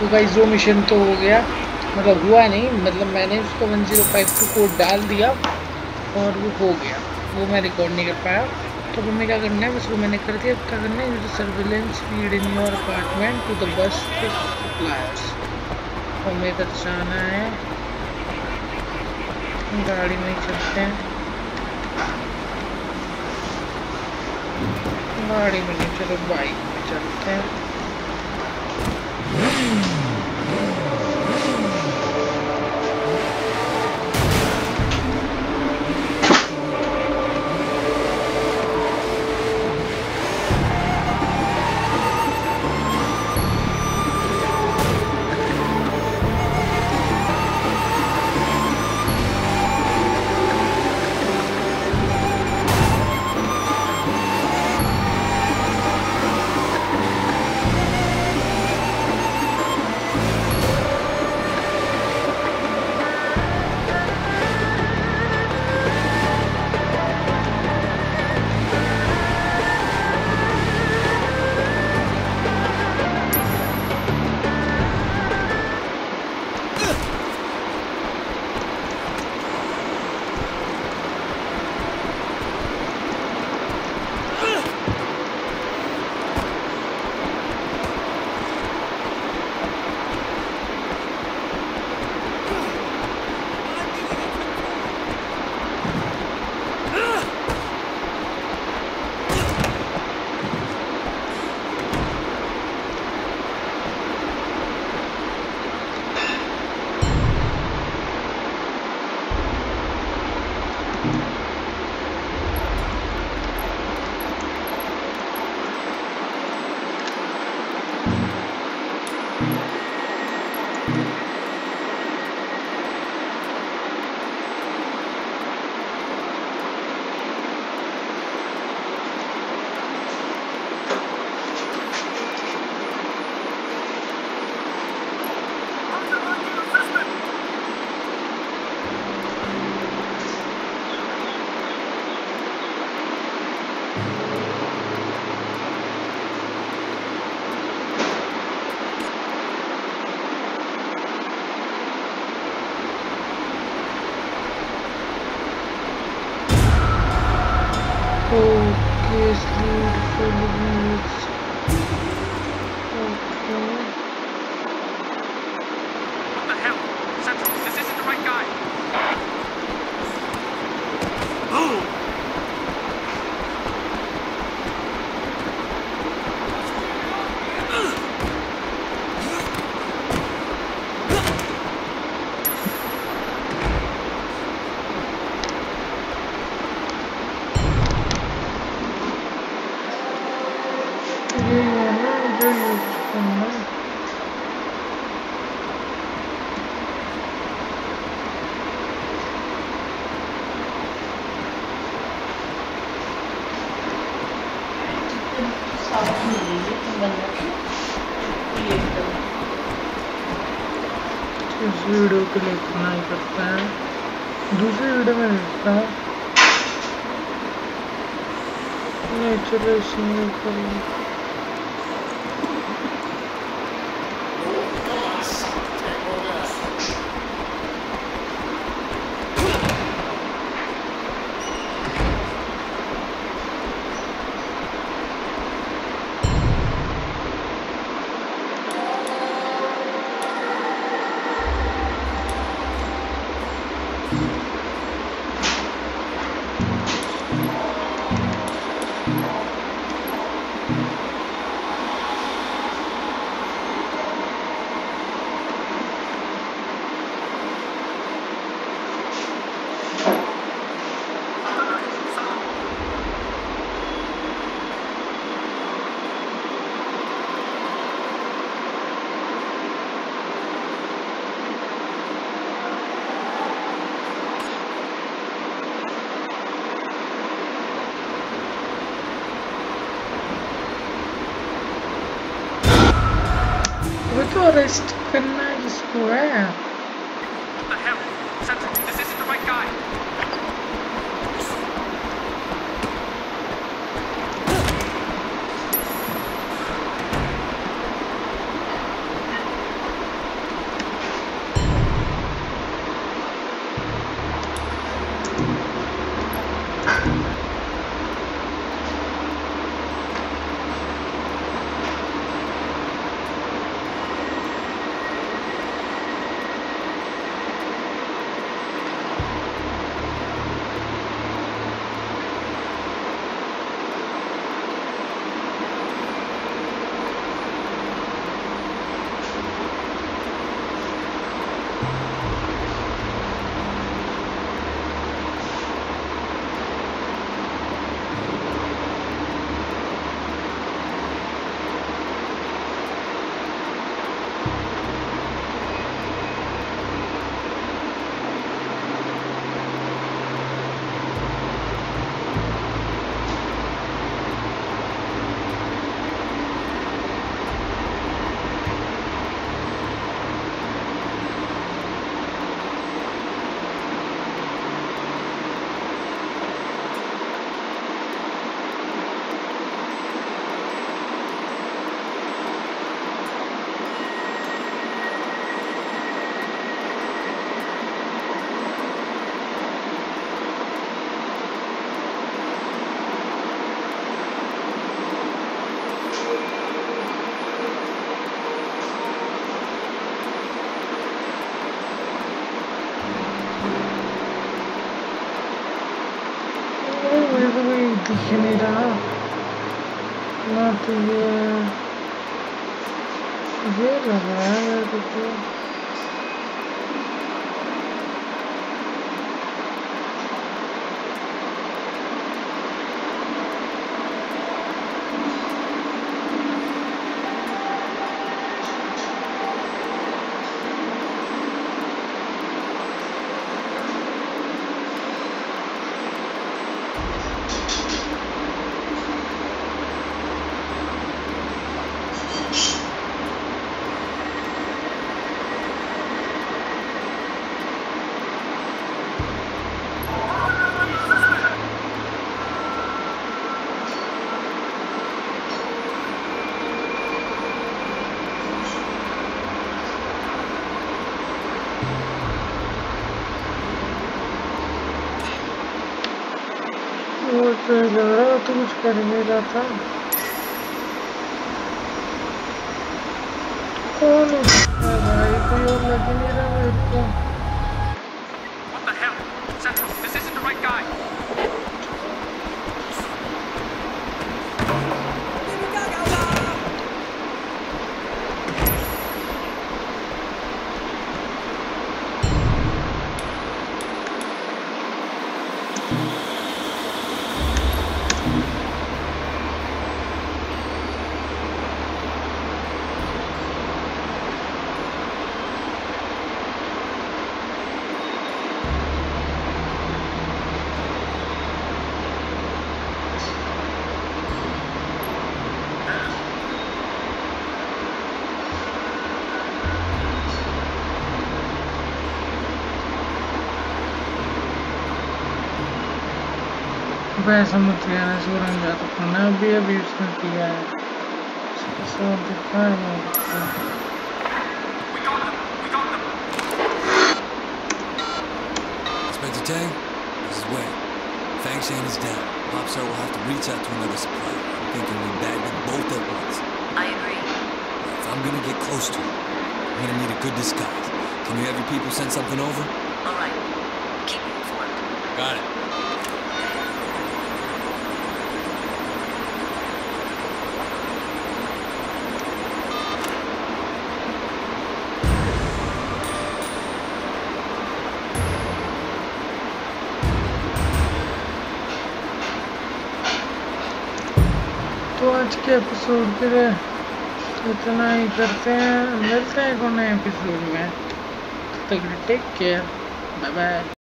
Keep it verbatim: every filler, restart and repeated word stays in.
तो गाइस जो मिशन तो हो गया, मतलब हुआ नहीं, मतलब मैंने उसको one zero five two code डाल दिया और वो हो गया, वो मैं रिकॉर्ड नहीं कर पाया। तो अब हमें क्या करना है, बस वो मैंने कर दिया। क्या करना है, use surveillance feed in your apartment to the bus suppliers. हमें इधर जाना है, गाड़ी में ही चलते हैं, गाड़ी में नहीं, चलो बाइक में चलते हैं। इस वीडियो के लिए इतना ही करते हैं, दूसरी वीडियो में देखता हूँ। चलो सिंगल कर तो अरेस्ट करना है जिसको है। दिख नहीं रहा ना, तो ये ये लग रहा है मेरे को। तो लग रहा है तो कुछ कर नहीं रहा था। कौन है भाई, कोई और लग ही नहीं रहा मेरे को। What the hell? Central, this isn't the right guy. वैसा मत कहना, सूरंगा तो खाना अभी अभी उसने किया है, सब दिखा है मेरे को। We got them. We got them. Inspector Tang, this is Wei. Fangshan is down. Popstar will have to reach out to another supplier. I'm thinking we bag them both at once. I agree. If I'm gonna get close to him, I'm gonna need a good disguise. Can you have your people send something over? All right. Keep me informed. Got it. तो आज के episode के लिए इतना ही करते हैं, मिलते हैं एक नए एपिसोड में। तब तक टेक केयर, बाय बाय।